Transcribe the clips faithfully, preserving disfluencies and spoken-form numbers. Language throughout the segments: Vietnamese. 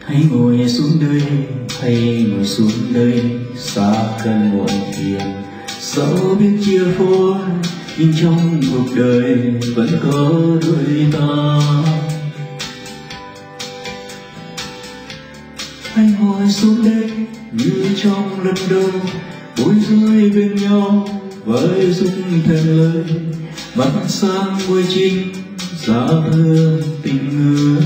Hãy ngồi xuống đây, hãy ngồi xuống đây, xa cơn muộn phiền. Dẫu biết chia phôi, nhưng trong cuộc đời vẫn có đôi ta. Hãy ngồi xuống đây như trong lần đầu, bối rối bên nhau với dung thêm lời. Mắt sang môi trinh, giá thơ tình người.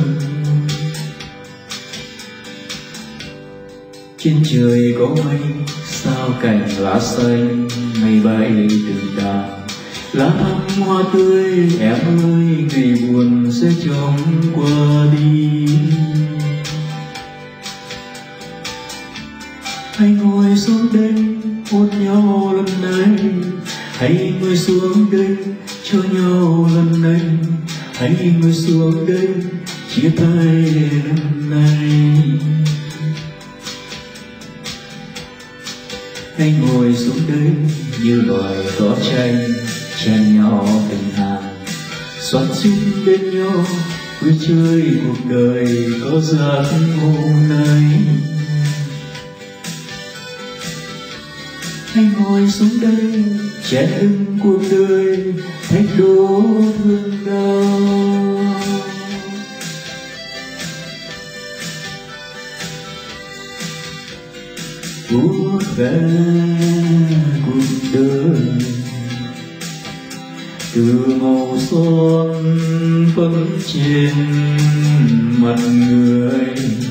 Trên trời có mây, sao cành lá xanh, mây bay từng đàn. Lá thắm hoa tươi, em ơi, ngày buồn sẽ chóng qua đi. Hãy ngồi xuống đây, hôn nhau lần này. Hãy ngồi xuống đây, cho nhau lần này. Hãy ngồi xuống đây, chia tay lần này. Hãy ngồi xuống đây như loài cỏ tranh, chen nhau từng hàng, xoắn xít bên nhau, vui chơi cuộc đời có giấc ngủ này. Hãy ngồi xuống đây, chén ưng cuộc đời, thách đố thương đau. Vuốt ve cuộc đời từ màu son phấn trên mặt người.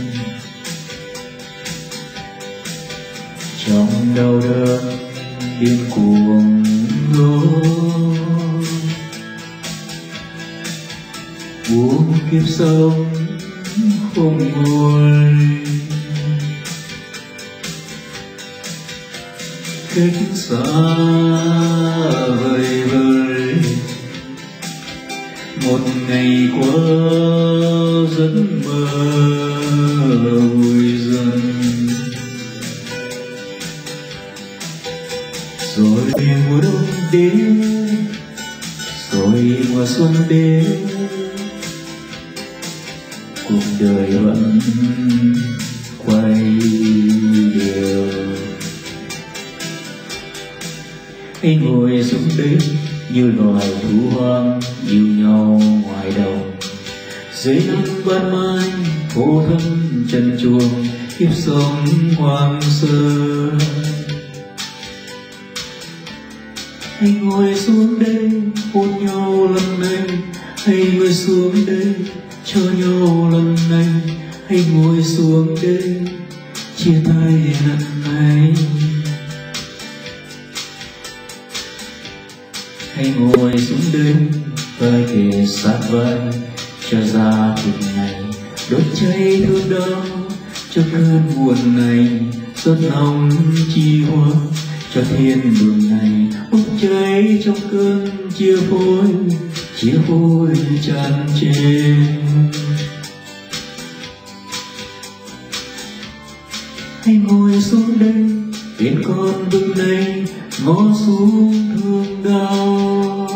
Trong đau đớn điên cuồng lối, buông kiếp sống không nguôi. Cách xa vời vời, một ngày qua giấc mơ vui dần. Rồi mùa đông đến, rồi mùa xuân đến, cuộc đời vẫn quay đều. Hãy ngồi xuống đây như loài thú hoang, yêu nhau ngoài đồng. Dưới nắng ban mai, phố thân trần truồng, kiếp sống hoang sơ. Hãy ngồi xuống đây, hôn nhau lần này. Hãy ngồi xuống đây, cho nhau lần này. Hãy ngồi xuống đây, chia tay lần này. Hãy ngồi xuống đây, vai kề sát vai, cho ra thịt này đốt cháy thương đau. Cho cơn buồn này giọt nồng chi hoa, cho thiên đường này bốc cháy trong cơn chia phôi, chia phôi tràn trề. Hãy ngồi xuống đây, bên con vực này ngó xuống thương đau.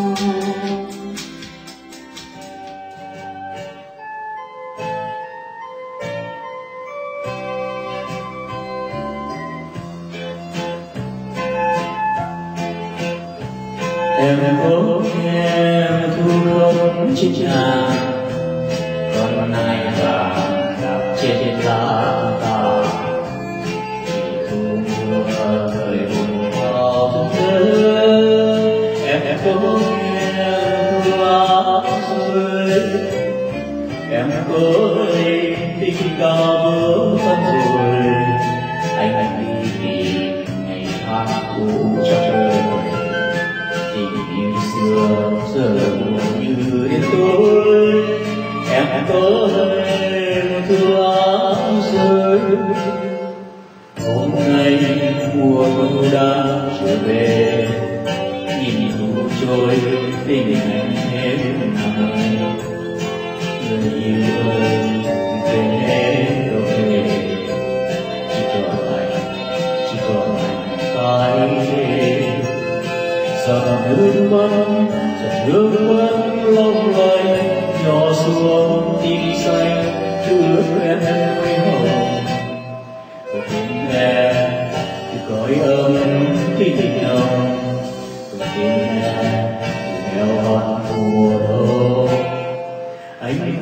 Em có nghe thương chiếc nhà, con này là đạp trên lá ta. Chỉ thu mưa thời buồn vào thơ, em có nghe mưa rơi. Em có nghe tình ca vỡ tan rồi, anh đi tìm ngày tháng cũ cho trời. Tình yêu xưa giờ buồn như đêm tối, em có em thương áo rơi. Hôm nay mùa thu đã trở về, nhìn thu trôi tình anh hết này. Người yêu ơi, về hết rồi, chỉ còn anh, chỉ còn anh tay. Giọt nước mắt, giọt nước mắt long lanh nhỏ xuống tim xanh, chứa em quên hồn.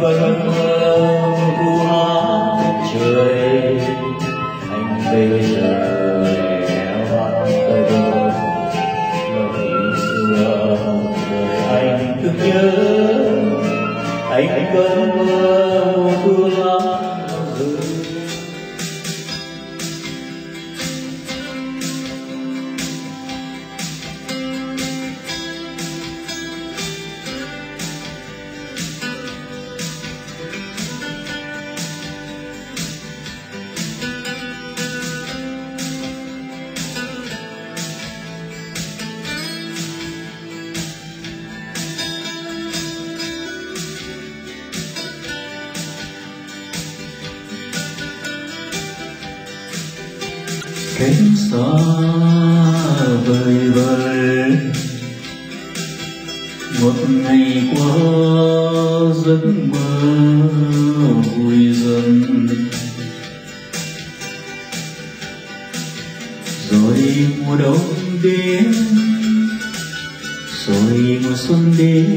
vẫn mơ thu hát trời. Anh bây giờ lẻ loi tới đâu, lời xưa đời anh cứ nhớ. Anh vẫn mơ thu hát rơi. Cánh xa vời vời, một ngày qua giấc mơ vui dần. Rồi mùa đông đến, rồi mùa xuân đến,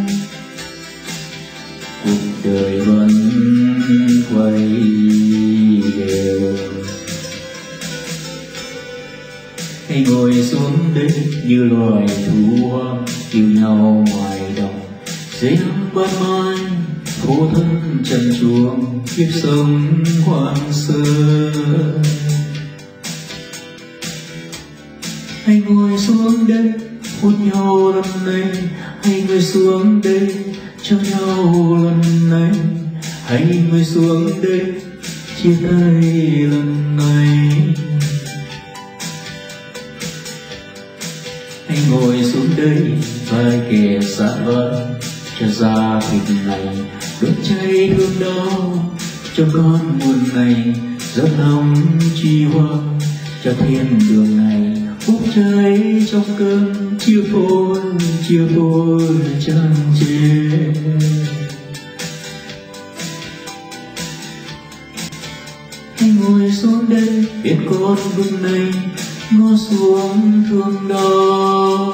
cuộc đời vẫn quay đều. Hãy ngồi xuống đây như loài thú hoang yêu nhau ngoài đồng, dưới nắng ban mai khô thân trần truồng kiếp sống hoang sơ. Hãy ngồi xuống đây hôn nhau lần này, hãy ngồi xuống đây cho nhau lần này, hãy ngồi xuống đây chia tay lần này. Hãy ngồi xuống đây vai kề sát vai, cho da thịt này đốt cháy thương đau. Cho con buồn này giọt lòng chi hoa, cho thiên đường này bốc cháy trong cơn chia phôi, chia phôi chẳng chê. Hãy ngồi xuống đây biết con buồn này ngó xuống thương đau.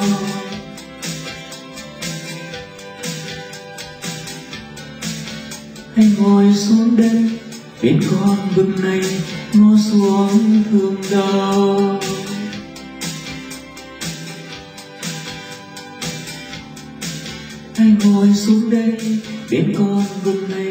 Hãy ngồi xuống đây bên con vực này ngó xuống thương đau. Hãy ngồi xuống đây bên con vực này